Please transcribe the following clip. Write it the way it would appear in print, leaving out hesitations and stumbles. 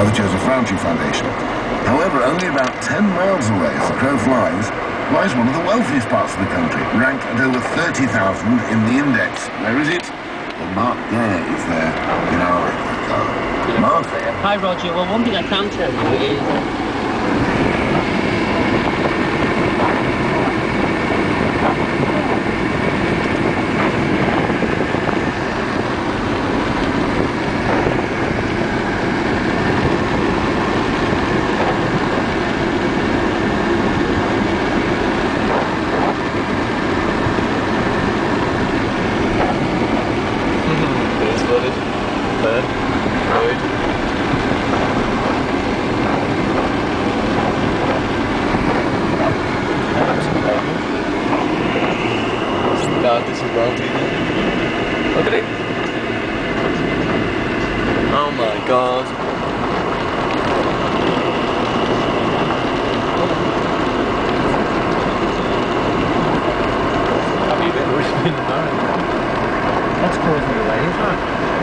by the Joseph Rowntree Foundation. However, only about 10 miles away, as the crow flies, lies one of the wealthiest parts of the country, ranked at over 30,000 in the index. Where is it? Well, Mark there is there in our car. Mark? Hi, Roger. Well, one thing I can tell you is... This is wrong. Look at it. Oh my god. Have you been? That's causing a wave, huh?